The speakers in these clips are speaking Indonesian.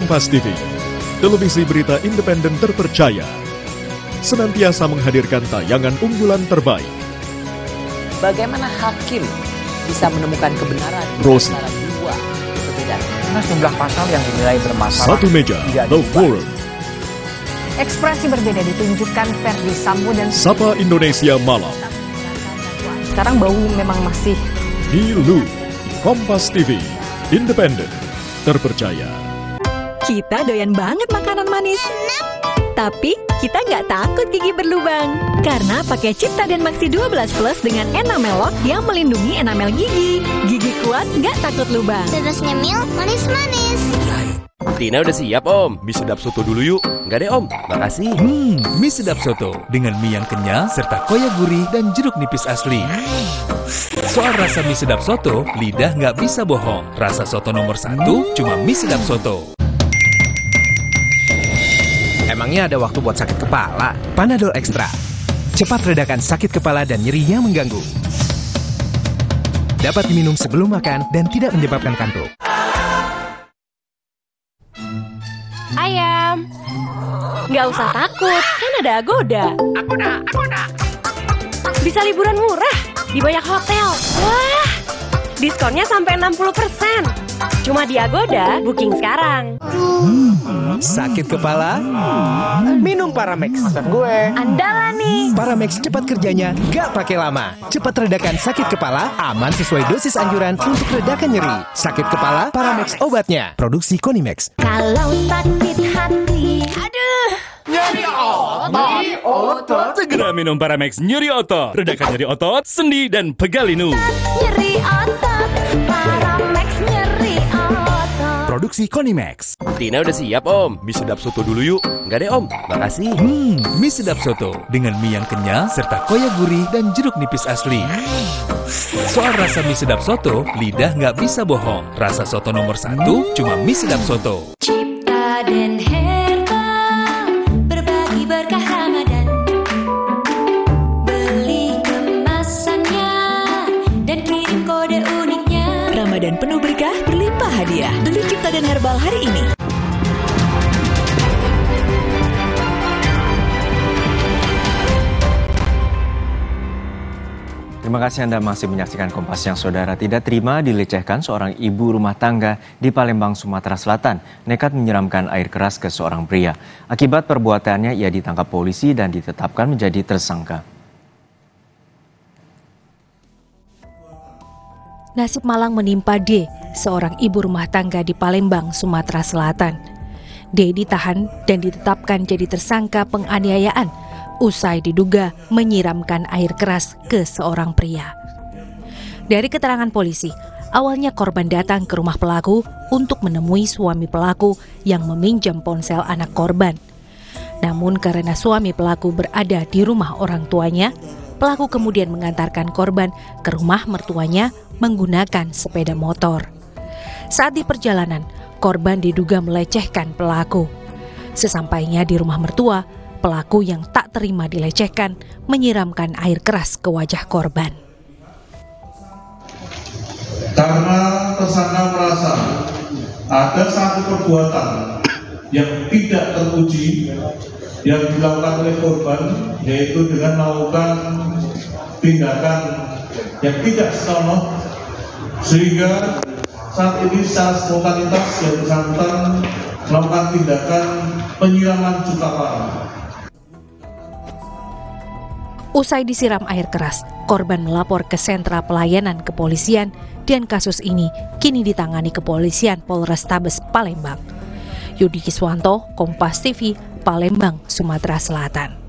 Kompas TV, televisi berita independen terpercaya, senantiasa menghadirkan tayangan unggulan terbaik. Bagaimana hakim bisa menemukan kebenaran Rosi, antara dua perbedaan? Karena jumlah pasal yang dinilai bermasalah. Satu Meja, The Forum. Ekspresi berbeda ditunjukkan Ferdi Sambo dan Sapa Indonesia Malam. Sekarang bau memang masih. Nilu, Kompas TV, independen, terpercaya. Kita doyan banget makanan manis. Tapi kita nggak takut gigi berlubang. Karena pakai Ciptaden Maxi 12 Plus dengan enamel lock yang melindungi enamel gigi. Gigi kuat nggak takut lubang. Terus nyemil manis-manis. Tina udah siap om. Mie sedap soto dulu yuk. Enggak deh om, makasih. Mie sedap soto dengan mie yang kenyal serta koya gurih dan jeruk nipis asli. Soal rasa mie sedap soto, lidah nggak bisa bohong. Rasa soto nomor 1 cuma mie sedap soto. Emangnya ada waktu buat sakit kepala? Panadol Extra. Cepat redakan sakit kepala dan nyeri yang mengganggu. Dapat diminum sebelum makan dan tidak menyebabkan kantuk. Ayam. Nggak usah takut, kan ada Agoda. Agoda. Bisa liburan murah di banyak hotel. Wah, diskonnya sampai 60%. Cuma di Agoda, booking sekarang. Sakit kepala? Minum Paramex. Maksud gue. Andalan nih. Paramex cepat kerjanya, gak pakai lama. Cepat redakan sakit kepala, aman sesuai dosis anjuran untuk redakan nyeri. Sakit kepala, Paramex obatnya. Produksi Konimex. Kalau sakit hati, aduh. Nyeri otot. Segera minum Paramex nyeri otot. Redakan nyeri otot, sendi dan pegal linu. Nyeri otot, Paramex nyeri otot. Produksi Konimex. Tina udah siap om. Mie sedap soto dulu yuk. Enggak deh om, makasih. Mie sedap soto dengan mie yang kenyal serta koya gurih dan jeruk nipis asli. Soal rasa mie sedap soto, lidah nggak bisa bohong. Rasa soto nomor 1 cuma mie sedap soto. Ciptaden Herbal, berbagi berkah Ramadan. Beli kemasannya dan kirim kode uniknya. Ramadan penuh berkah, berlimpah hadiah. Beli Ciptaden Herbal hari ini. Terima kasih Anda masih menyaksikan Kompas yang saudara tidak terima dilecehkan seorang ibu rumah tangga di Palembang, Sumatera Selatan, nekat menyiramkan air keras ke seorang pria. Akibat perbuatannya ia ditangkap polisi dan ditetapkan menjadi tersangka. Nasib malang menimpa D, seorang ibu rumah tangga di Palembang, Sumatera Selatan. D ditahan dan ditetapkan jadi tersangka penganiayaan usai diduga menyiramkan air keras ke seorang pria. Dari keterangan polisi, awalnya korban datang ke rumah pelaku untuk menemui suami pelaku yang meminjam ponsel anak korban. Namun karena suami pelaku berada di rumah orang tuanya, pelaku kemudian mengantarkan korban ke rumah mertuanya menggunakan sepeda motor. Saat di perjalanan, korban diduga melecehkan pelaku. Sesampainya di rumah mertua, pelaku yang tak terima dilecehkan menyiramkan air keras ke wajah korban. Karena tersangka merasa ada satu perbuatan yang tidak terpuji yang dilakukan oleh korban, yaitu dengan melakukan tindakan yang tidak senonoh, sehingga saat ini secara spontanitas yang bersangkutan melakukan tindakan penyiraman cuka parah. Usai disiram air keras, korban melapor ke sentra pelayanan kepolisian dan kasus ini kini ditangani kepolisian Polrestabes Palembang. Yudi Kiswanto, Kompas TV, Palembang, Sumatera Selatan.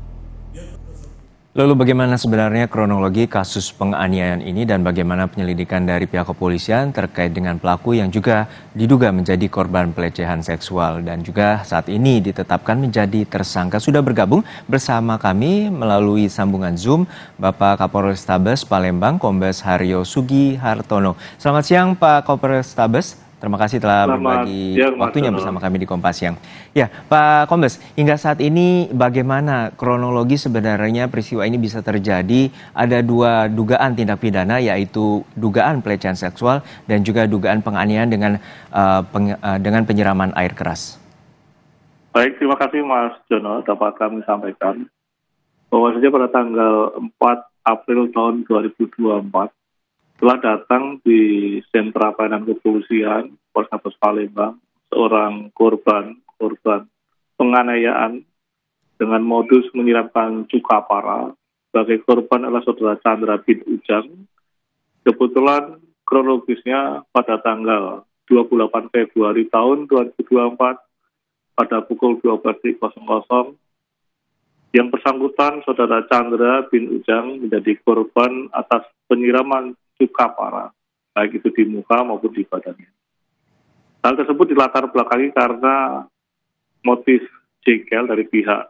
Lalu bagaimana sebenarnya kronologi kasus penganiayaan ini dan bagaimana penyelidikan dari pihak kepolisian terkait dengan pelaku yang juga diduga menjadi korban pelecehan seksual dan juga saat ini ditetapkan menjadi tersangka. Sudah bergabung bersama kami melalui sambungan Zoom Bapak Kapolrestabes Palembang Kombes Haryo Sugihartono. Selamat siang Pak Kapolrestabes. Terima kasih telah berbagi waktunya bersama kami di Kompas Siang. Ya, Pak Kombes, hingga saat ini bagaimana kronologi sebenarnya peristiwa ini bisa terjadi? Ada 2 dugaan tindak pidana, yaitu dugaan pelecehan seksual dan juga dugaan penganiayaan dengan penyiraman air keras. Baik, terima kasih Mas Jono. Dapat kami sampaikan bahwasanya pada tanggal 4 April tahun 2024 telah datang di sentra pelayanan kepolisian Polrestabes Palembang seorang korban penganiayaan dengan modus menyiramkan cuka parah. Sebagai korban adalah saudara Chandra bin Ujang. Kebetulan kronologisnya pada tanggal 28 Februari tahun 2024 pada pukul 12.00 yang bersangkutan saudara Chandra bin Ujang menjadi korban atas penyiraman cuka parah, baik itu di muka maupun di badannya. Hal tersebut dilatar belakangi karena motif jengkel dari pihak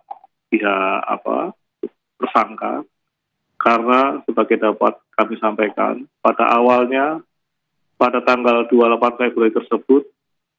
tersangka, karena sebagai dapat kami sampaikan, pada awalnya pada tanggal 28 Februari tersebut,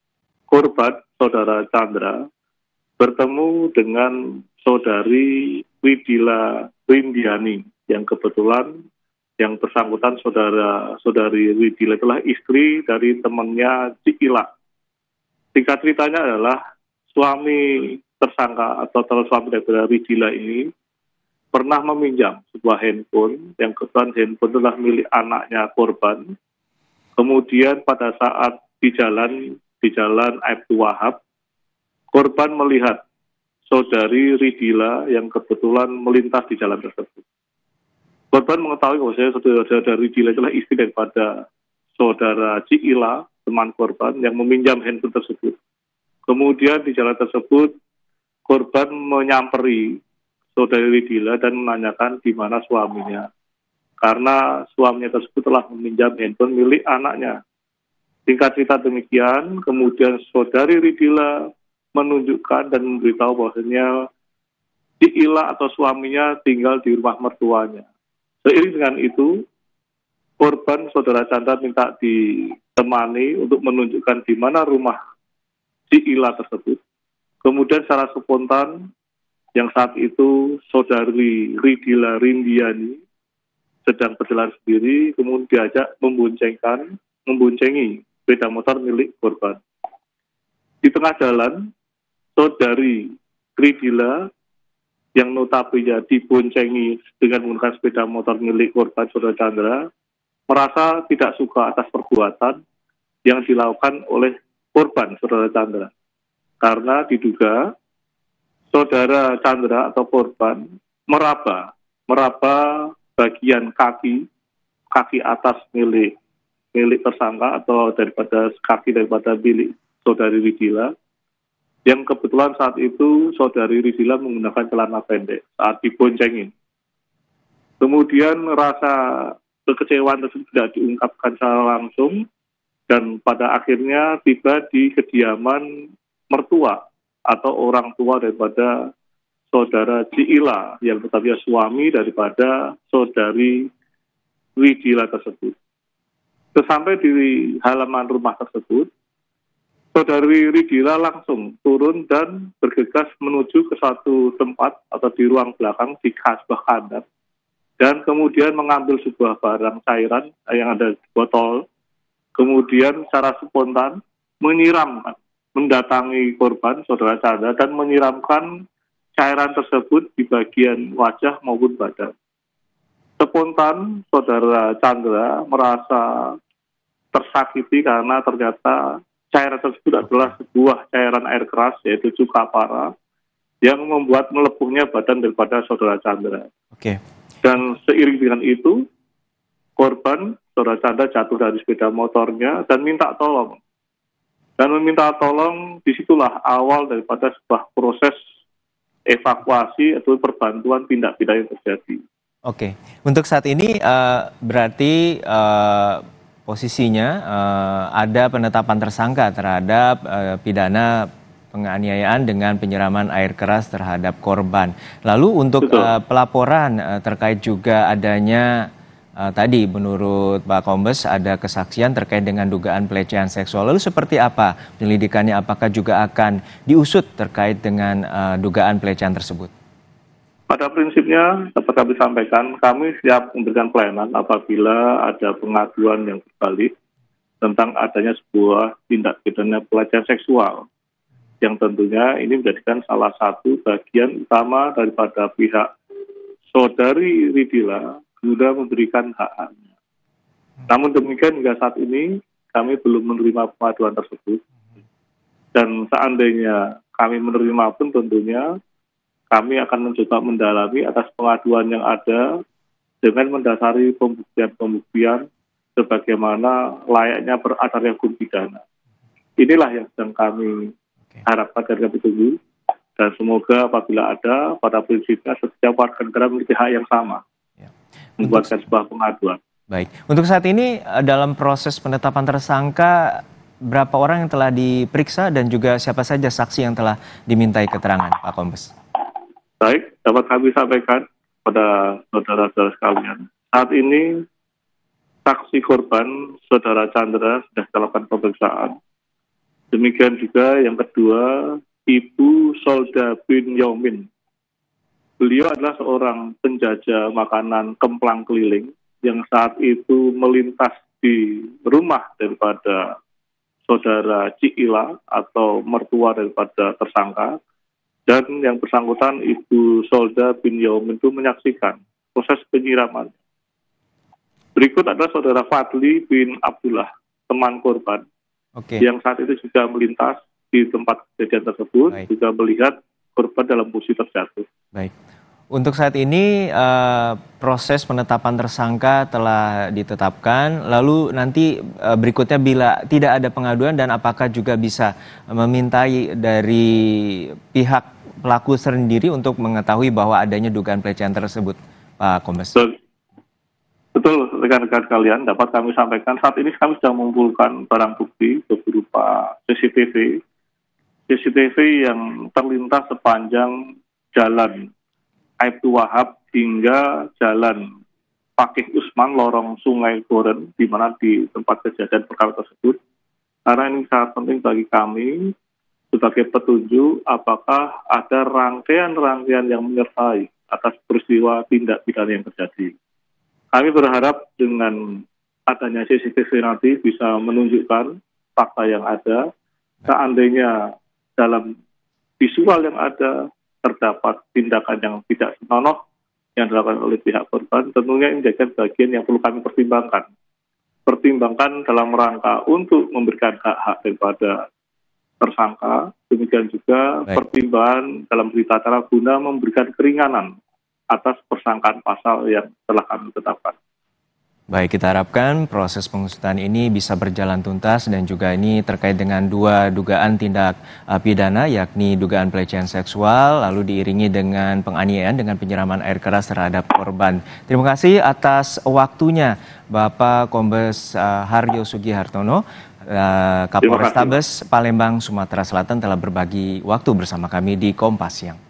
korban saudara Chandra bertemu dengan saudari Widila Rindiani yang kebetulan yang bersangkutan saudari Widila itulah istri dari temannya Cikila. Singkat ceritanya adalah suami tersangka atau suami dari Widila ini pernah meminjam sebuah handphone yang kebetulan handphone itulah milik anaknya korban. Kemudian pada saat di jalan Aibtu Wahab, korban melihat saudari Ridila yang kebetulan melintas di jalan tersebut. Korban mengetahui bahwa saudara Ridila adalah istri daripada saudara Cikila, teman korban yang meminjam handphone tersebut. Kemudian di jalan tersebut, korban menyamperi saudari Ridila dan menanyakan di mana suaminya. Karena suaminya tersebut telah meminjam handphone milik anaknya. Singkat cerita demikian, kemudian saudari Ridila menunjukkan dan memberitahu bahwasanya Cikila atau suaminya tinggal di rumah mertuanya. Seiring dengan itu, korban saudara Chandra minta ditemani untuk menunjukkan di mana rumah Cikila tersebut. Kemudian secara spontan, yang saat itu saudari Ridila Rindiani sedang berjalan sendiri, kemudian diajak memboncengi sepeda motor milik korban. Di tengah jalan, saudari Ridila yang notabene diboncengi dengan menggunakan sepeda motor milik korban saudara Chandra merasa tidak suka atas perbuatan yang dilakukan oleh korban saudara Chandra. Karena diduga saudara Chandra atau korban meraba bagian kaki atas milik tersangka atau daripada milik saudari Ridila, yang kebetulan saat itu saudari Ridila menggunakan celana pendek saat diboncengin. Kemudian rasa kekecewaan tersebut tidak diungkapkan secara langsung dan pada akhirnya tiba di kediaman mertua atau orang tua daripada saudara Cikila yang tetapnya suami daripada saudari Ridila tersebut. Sesampai di halaman rumah tersebut, saudari Ridila langsung turun dan bergegas menuju ke suatu tempat atau di ruang belakang di sebuah kandang dan kemudian mengambil sebuah barang cairan yang ada di botol, kemudian secara spontan mendatangi korban saudara Chandra dan menyiramkan cairan tersebut di bagian wajah maupun badan. Spontan saudara Chandra merasa tersakiti karena ternyata cairan tersebut adalah sebuah cairan air keras, yaitu cuka parah, yang membuat melepuhnya badan daripada saudara Chandra. Oke. Dan seiring dengan itu, korban saudara Chandra jatuh dari sepeda motornya dan minta tolong. Dan meminta tolong, disitulah awal daripada sebuah proses evakuasi atau perbantuan tindak pidana yang terjadi. Oke, untuk saat ini berarti posisinya ada penetapan tersangka terhadap pidana penganiayaan dengan penyiraman air keras terhadap korban. Lalu untuk pelaporan terkait juga adanya tadi menurut Pak Kombes ada kesaksian terkait dengan dugaan pelecehan seksual. Lalu seperti apa penyelidikannya? Apakah juga akan diusut terkait dengan dugaan pelecehan tersebut? Pada prinsipnya, dapat kami sampaikan, kami siap memberikan pelayanan apabila ada pengaduan yang berbalik tentang adanya sebuah tindak pidana pelecehan seksual, yang tentunya ini menjadikan salah satu bagian utama daripada pihak saudari Ridila sudah memberikan hak-haknya. Namun demikian hingga saat ini kami belum menerima pengaduan tersebut. Dan seandainya kami menerima pun tentunya kami akan mencoba mendalami atas pengaduan yang ada dengan mendasari pembuktian-pembuktian sebagaimana layaknya beracaranya hukum pidana. Inilah yang sedang kami harapkan dan kami tunggu. Dan semoga apabila ada, pada prinsipnya setiap warga negara memiliki hak yang sama. Membuatkan sebuah pengaduan. Baik, untuk saat ini dalam proses penetapan tersangka, berapa orang yang telah diperiksa dan juga siapa saja saksi yang telah dimintai keterangan, Pak Kombes? Baik, dapat kami sampaikan pada saudara-saudara sekalian. Saat ini saksi korban, Saudara Chandra, sudah dilakukan pemeriksaan. Demikian juga yang kedua, Ibu Solda bin Yomin. Beliau adalah seorang penjajah makanan kemplang keliling yang saat itu melintas di rumah daripada saudara Cikila atau mertua daripada tersangka, dan yang bersangkutan Ibu Solda bin Yomin itu menyaksikan proses penyiraman. Berikut adalah saudara Fadli bin Abdullah, teman korban, yang saat itu juga melintas di tempat kejadian tersebut. Baik. Juga melihat korban dalam posisi terjatuh. Baik. Untuk saat ini proses penetapan tersangka telah ditetapkan. Lalu nanti berikutnya bila tidak ada pengaduan dan apakah juga bisa memintai dari pihak pelaku sendiri untuk mengetahui bahwa adanya dugaan pelecehan tersebut, Pak Kombes? Betul, rekan-rekan kalian, dapat kami sampaikan saat ini kami sedang mengumpulkan barang bukti berupa CCTV yang terlintas sepanjang jalan Aibtu Wahab hingga jalan Pakih Usman lorong Sungai Goren, di mana di tempat kejadian perkara tersebut. Karena ini sangat penting bagi kami sebagai petunjuk apakah ada rangkaian-rangkaian yang menyertai atas peristiwa tindak pidana yang terjadi. Kami berharap dengan adanya CCTV nanti bisa menunjukkan fakta yang ada. Seandainya dalam visual yang ada terdapat tindakan yang tidak senonoh yang dilakukan oleh pihak korban, tentunya ini menjadi bagian yang perlu kami pertimbangkan. Pertimbangkan dalam rangka untuk memberikan hak-hak daripada tersangka, demikian juga pertimbangan dalam berita acara guna memberikan keringanan atas persangkaan pasal yang telah kami tetapkan. Baik, kita harapkan proses pengusutan ini bisa berjalan tuntas dan juga ini terkait dengan dua dugaan tindak pidana, yakni dugaan pelecehan seksual lalu diiringi dengan penganiayaan dengan penyiraman air keras terhadap korban. Terima kasih atas waktunya Bapak Kombes Haryo Sugihartono, Kapolrestabes Palembang, Sumatera Selatan telah berbagi waktu bersama kami di Kompas Siang.